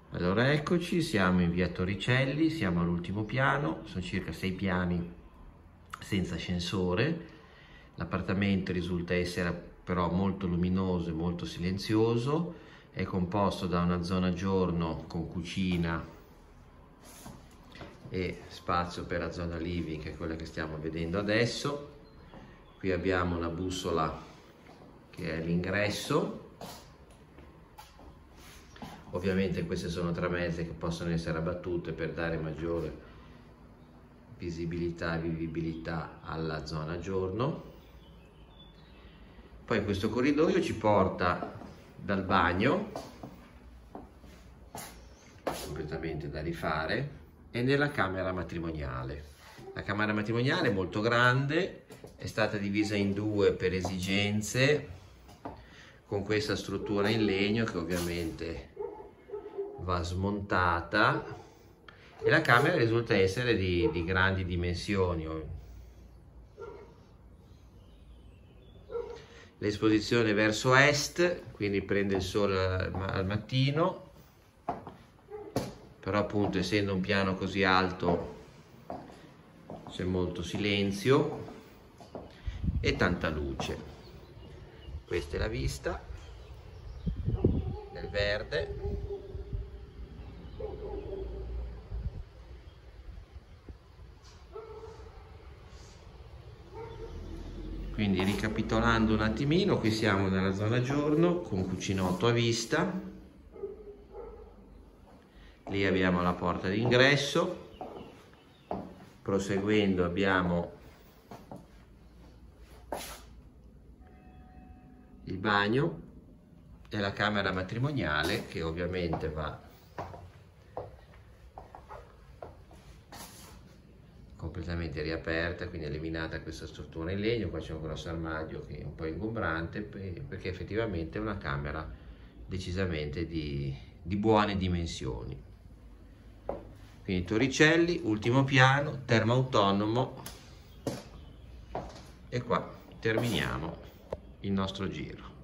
Allora eccoci, siamo in via Torricelli, siamo all'ultimo piano, sono circa 6 piani senza ascensore. L'appartamento risulta essere però molto luminoso e molto silenzioso, è composto da una zona giorno con cucina e spazio per la zona living, che è quella che stiamo vedendo adesso. Qui abbiamo una bussola che è l'ingresso. Ovviamente queste sono tramezze che possono essere abbattute per dare maggiore visibilità e vivibilità alla zona giorno. Poi questo corridoio ci porta dal bagno, completamente da rifare, e nella camera matrimoniale. La camera matrimoniale è molto grande, è stata divisa in due per esigenze, con questa struttura in legno che ovviamente va smontata, e la camera risulta essere di grandi dimensioni. L'esposizione verso est, quindi prende il sole al mattino, però appunto essendo un piano così alto c'è molto silenzio e tanta luce. Questa è la vista del verde. Quindi ricapitolando un attimino, qui siamo nella zona giorno con cucinotto a vista, lì abbiamo la porta d'ingresso, proseguendo abbiamo il bagno e la camera matrimoniale che ovviamente va completamente riaperta, quindi eliminata questa struttura in legno. Qua c'è un grosso armadio che è un po' ingombrante perché effettivamente è una camera decisamente di buone dimensioni. Quindi Torricelli, ultimo piano, termoautonomo, e qua terminiamo il nostro giro.